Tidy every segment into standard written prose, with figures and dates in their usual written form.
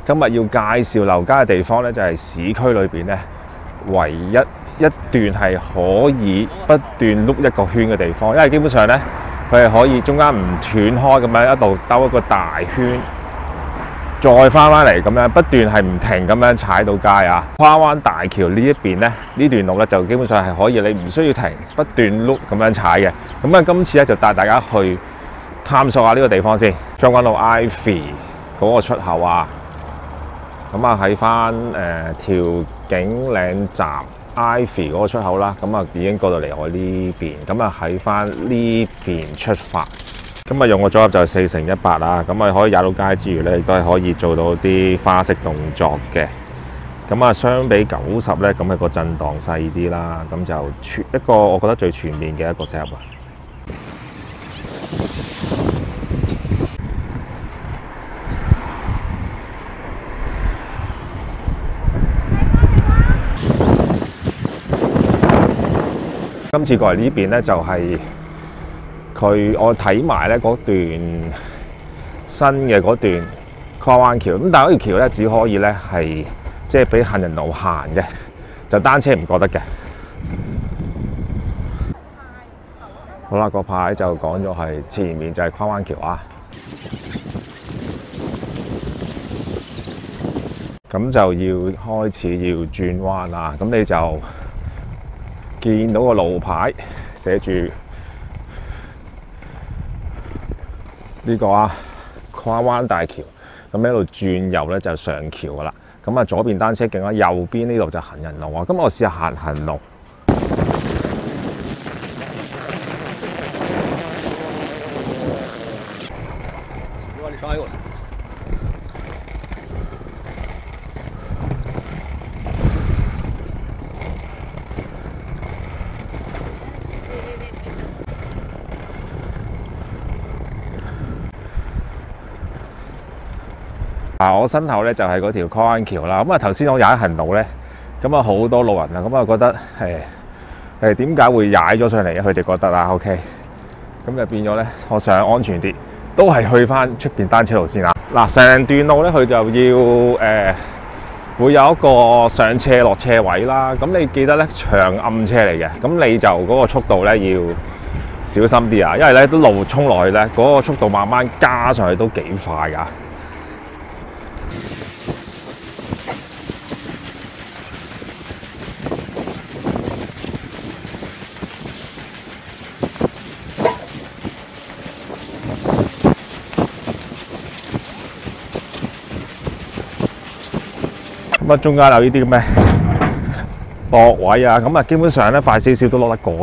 今日要介紹留街嘅地方咧，就係市區裏邊咧唯一一段係可以不斷碌一個圈嘅地方，因為基本上咧佢係可以中間唔斷開咁樣一路兜一個大圈，再翻嚟咁樣不斷係唔停咁樣踩到街啊！跨灣大橋呢一邊咧，呢段路咧就基本上係可以你唔需要停，不斷碌咁樣踩嘅。咁啊，今次咧就帶大家去探索下呢個地方先，將軍澳 Ivy 嗰個出口啊！咁啊喺翻調景嶺站 Ivy 嗰個出口啦，咁啊已經過到嚟我呢邊，咁啊喺翻呢邊出發。咁啊用個組合就係4×100啦，咁啊可以踩到街之餘咧，亦都係可以做到啲花式動作嘅。咁啊相比90咧，咁係個震盪細啲啦，咁就一個我覺得最全面嘅一個 set up 啊！今次過嚟呢邊咧，就係我睇埋咧嗰段新嘅嗰段跨灣橋，咁但係嗰條橋咧只可以咧係即係俾行人路行嘅，就單車唔過得嘅。好啦，個牌就講咗係前面就係跨灣橋啊，咁就要開始要轉彎啦，咁你就見到個路牌寫住呢個啊跨灣大橋，咁一路轉右咧就上橋噶啦。咁啊左邊單車徑啦，右邊呢度就行人路啊。咁我試下行路。我身後咧就係嗰條跨灣橋啦。咁啊頭先我踩行路咧，咁啊好多路人啊，咁啊覺得點解會踩咗上嚟嘅？佢哋覺得啊 ，OK， 咁就變咗咧，我想安全啲，都係去翻出邊單車路先啦。嗱，成段路咧佢就要會有一個上斜落斜位啦。咁你記得咧長暗車嚟嘅，咁你就嗰個速度咧要小心啲啊，因為咧啲路衝落去咧，嗰個速度慢慢加上去都幾快㗎。咁啊，中間有呢啲咁嘅駁位啊，咁啊基本上咧快少少都攞得過嘅。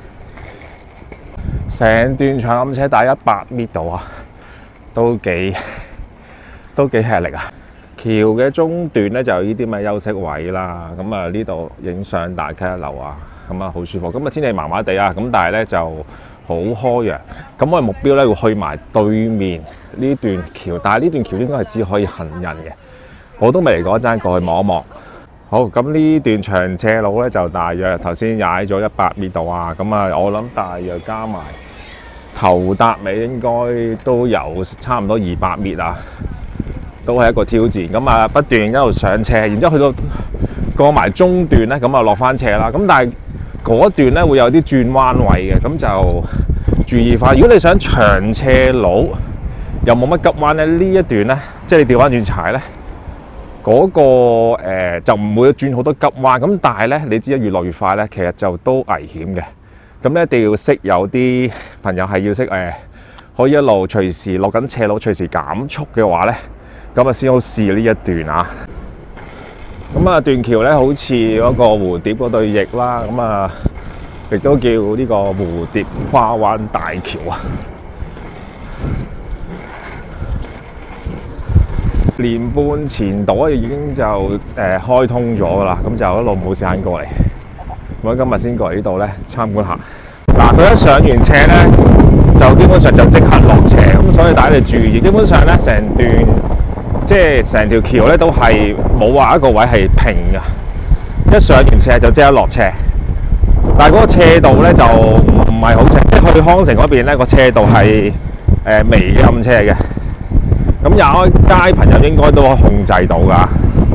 成段長暗車大100米度啊，都幾吃力啊！橋嘅中段咧就有呢啲咁嘅休息位啦，咁啊呢度影相大溪一流啊，咁啊好舒服。咁啊天氣麻麻地啊，咁但係咧就好開揚。咁我嘅目標咧會去埋對面呢段橋，但係呢段橋應該係只可以行人嘅。我都未嚟過，一陣過去望一望。好，咁呢段長斜路咧就大約頭先踩咗100米度啊，咁啊我諗大約加埋頭搭尾應該都有差唔多200米啊，都係一個挑戰。咁啊不斷一路上斜，然之後去到過埋中段咧，咁啊落翻斜啦。咁但係嗰段咧會有啲轉彎位嘅，咁就注意翻。如果你想長斜路又冇乜急彎咧，呢一段咧即係你調翻轉踩咧。嗰個就唔會轉好多急彎，咁但係咧，你知越落越快咧，其實就都危險嘅。咁咧一定要識，有啲朋友係要識可以一路隨時落緊斜路，隨時減速嘅話咧，咁啊先好試呢一段啊。咁啊段橋咧好似嗰個蝴蝶嗰對翼啦，咁啊亦都叫呢個蝴蝶跨灣大橋啊。年半前度已經就開通咗㗎啦，咁就一路冇時間過嚟。咁今日先過嚟呢度咧參觀下。嗱，佢一上完斜咧，就基本上就即刻落斜，咁所以大家要注意。基本上咧，成段即係成條橋咧都係冇話一個位係平嘅，一上完斜就即刻落斜。但係嗰個斜度咧就唔係好斜，即係去康城嗰邊咧個斜度係微暗斜嘅。 咁有街朋友應該都可以控制到㗎。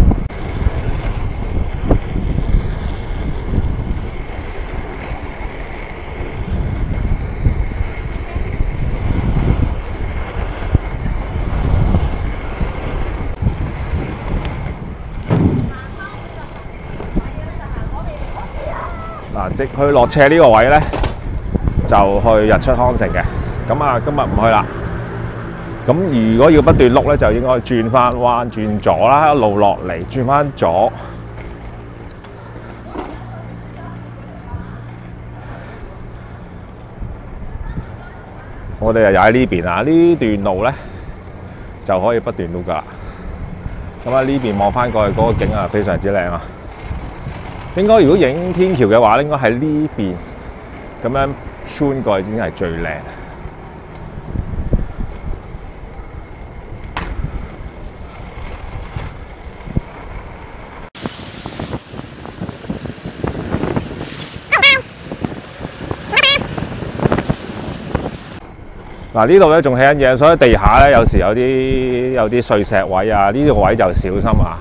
嗱，直去落斜呢個位咧，就去日出康城嘅。咁啊，今日唔去啦。咁如果要不斷碌咧，就應該轉翻彎、轉左啦，一路落嚟轉翻左。我哋又喺呢邊啊，呢段路咧就可以不斷碌噶啦。咁啊，呢邊望翻過去嗰個景啊，非常之靚啊！應該如果影天橋嘅話，應該喺呢邊咁樣穿過去先係最靚。嗱，呢度咧仲起緊嘢，所以地下咧有時有啲碎石位啊，呢個位就小心啊！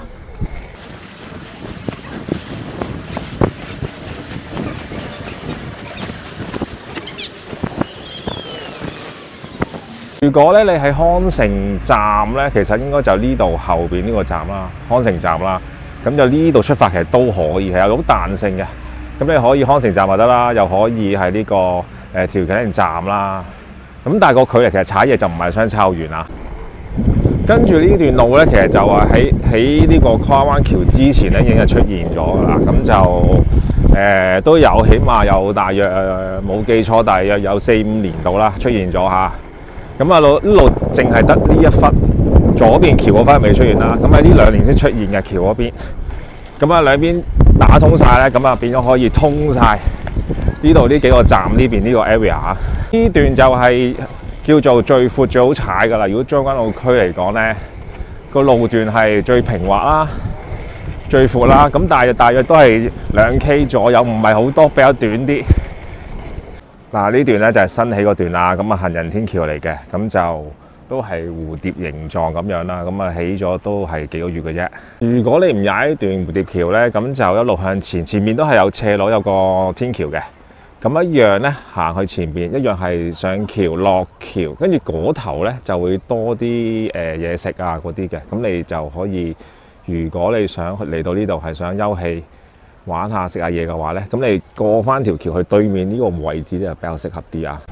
如果咧你喺康城站咧，其實應該就呢度後邊呢個站啦，康城站啦，咁就呢度出發其實都可以，係有好彈性嘅。咁你可以康城站就得啦，又可以係呢個調景嶺站啦。咁但係個距離其實踩嘢就唔係相差好遠啊。跟住呢段路咧，其實就係喺呢個跨灣橋之前咧已經係出現咗㗎啦。咁就都有起碼有大約冇記錯，大約有4、5年度啦出現咗嚇。咁啊路淨係得呢一忽左邊橋嗰忽未出現啦。咁喺呢2年先出現嘅橋嗰邊。咁啊兩邊打通晒咧，咁啊變咗可以通晒呢度呢幾個站呢邊呢個 area 嚇。呢段就係叫做最闊最好踩㗎啦。如果將軍澳區嚟講咧，個路段係最平滑啦、最闊啦。咁大約都係2K 左右，唔係好多，比較短啲。嗱，呢段咧就係新起嗰段啦。咁啊行人天橋嚟嘅，咁就都係蝴蝶形狀咁樣啦。咁啊起咗都係幾個月嘅啫。如果你唔踩呢段蝴蝶橋咧，咁就一路向前，前面都係有斜路，有個天橋嘅。咁一樣咧，行去前邊一樣係上橋落橋，跟住嗰頭咧就會多啲嘢食啊嗰啲嘅。咁你就可以，如果你想嚟到呢度係想休憩玩下食下嘢嘅話咧，咁你過翻條橋去對面呢個位置咧就比較適合啲啊。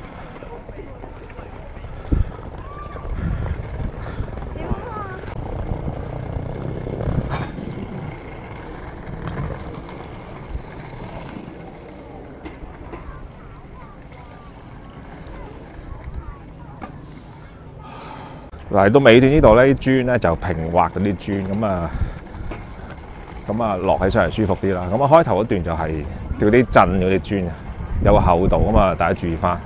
嚟到尾段呢度咧，啲磚咧就平滑嗰啲磚，咁啊落起上嚟舒服啲啦。咁啊開頭嗰段就係掉啲震嗰啲磚，有個厚度啊嘛，大家注意翻。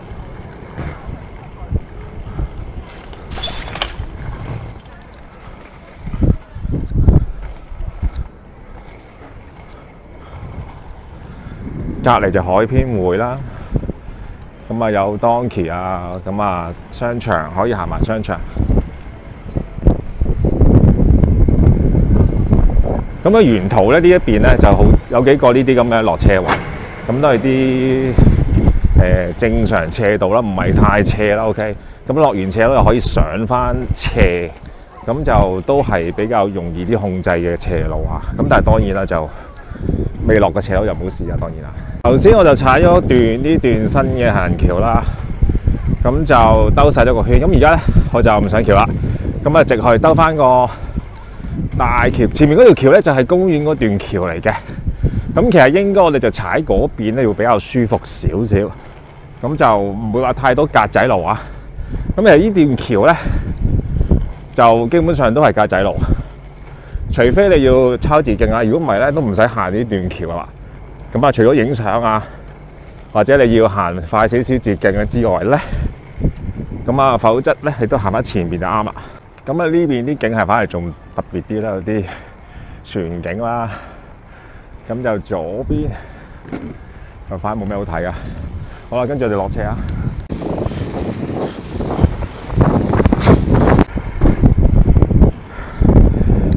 隔離就海邊匯啦。咁啊有 Donkey 啊，咁啊商場可以行埋商場。咁啊沿途咧呢一邊咧就好有幾個呢啲咁嘅落斜位，咁都係啲正常斜度啦，唔係太斜啦。OK， 咁落完斜又可以上翻斜，咁就都係比較容易啲控制嘅斜路啊。咁但係當然啦，就未落嘅斜路就冇事啊，當然啦。頭先我就踩咗呢段新嘅行人橋啦，咁就兜晒咗個圈。咁而家咧我就唔上橋啦，咁啊直去兜翻個大橋。前面嗰條橋咧就係公園嗰段橋嚟嘅。咁其實應該我哋就踩嗰邊咧會比較舒服少少，咁就唔會話太多格仔路啊。咁其實呢段橋咧就基本上都係格仔路，除非你要抄捷徑啊，如果唔係咧都唔使行呢段橋啊。咁啊，除咗影相啊，或者你要行快少少捷徑之外咧，咁啊，否則咧你都行翻前邊就啱啦。咁啊，呢邊啲景係反而仲特別啲啦，有啲船景啦。咁就左邊就反而冇咩好睇啊。好啦，跟住我哋落車啊。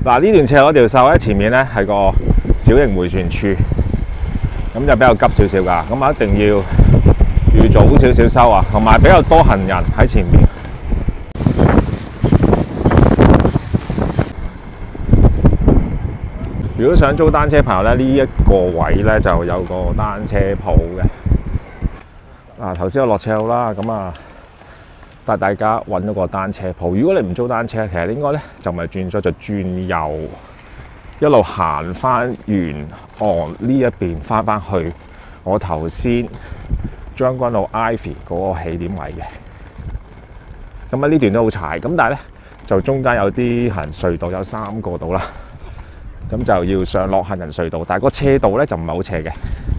嗱，呢段斜嗰條秀咧，前面咧係個小型迴旋處，咁就比較急少少㗎。咁啊，一定要預早少少收啊，同埋比較多行人喺前面。如果想租單車朋友咧，呢一個位咧就有個單車鋪嘅。嗱，頭先我落斜路啦，咁啊帶大家揾咗個單車鋪。如果你唔租單車，其實應該咧就唔係轉左，就轉右，一路行翻沿岸呢一邊，翻去我頭先將軍澳 Ivy 嗰個起點位嘅。咁啊呢段都好柴，咁但係咧就中間有啲行人隧道，有3個度啦。咁就要上落行人隧道，但係個斜度咧就唔係好斜嘅。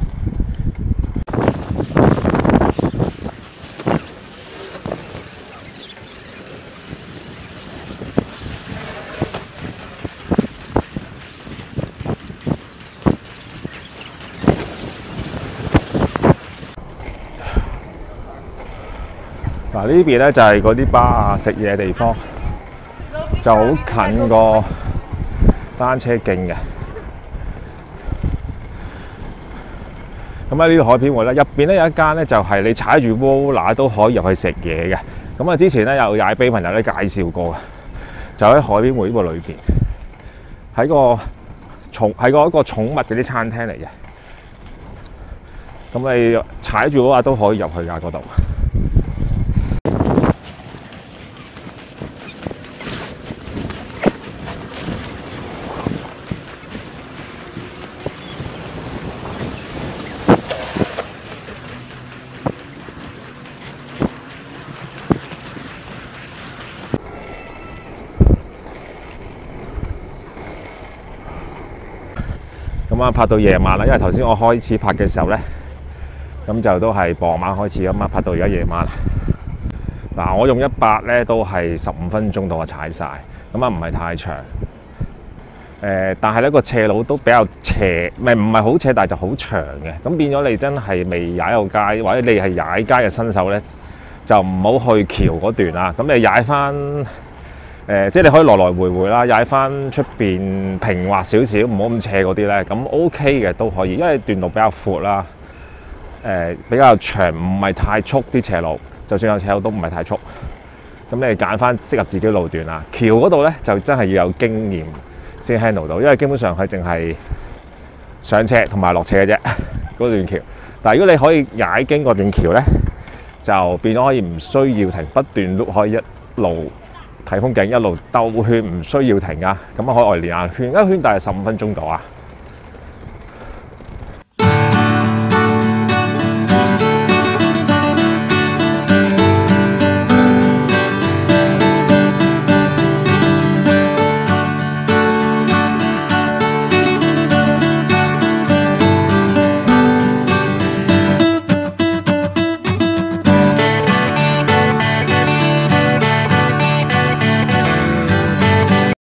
嗱，呢邊咧就係嗰啲巴啊食嘢地方，就好近個單車徑嘅。咁喺呢個海邊會咧，入邊咧有一間咧就係你踩住窩乸都可以入去食嘢嘅。咁啊，之前咧有踩飛朋友咧介紹過嘅，就喺海邊會呢個裏邊，喺一個寵物嗰啲餐廳嚟嘅。咁你踩住窩乸都可以入去㗎嗰度。咁啊，拍到夜晚啦，因為頭先我開始拍嘅時候咧，咁就都係傍晚開始咁啊，拍到而家夜晚。嗱，我用100咧都係15分鐘到我踩晒，咁啊唔係太長。但係咧個斜路都比較斜，唔係好斜，但係就好長嘅。咁變咗你真係未踩過街，或者你係踩街嘅新手咧，就唔好去橋嗰段啦。咁你踩翻即係你可以來來回回啦，踩翻出邊平滑少少，唔好咁斜嗰啲咧，咁 OK 嘅都可以，因為段路比較闊啦，比較長，唔係太速啲斜路，就算有斜路都唔係太速。咁你揀翻適合自己路段啦。橋嗰度咧就真係要有經驗先 handle 到，因為基本上佢淨係上斜同埋落斜嘅啫嗰段橋。但係如果你可以踩經嗰段橋咧，就變咗可以唔需要停，不斷都可以一路睇風景，一路兜圈，唔需要停啊！咁可以外連下圈，一圈大概15分鐘到啊〜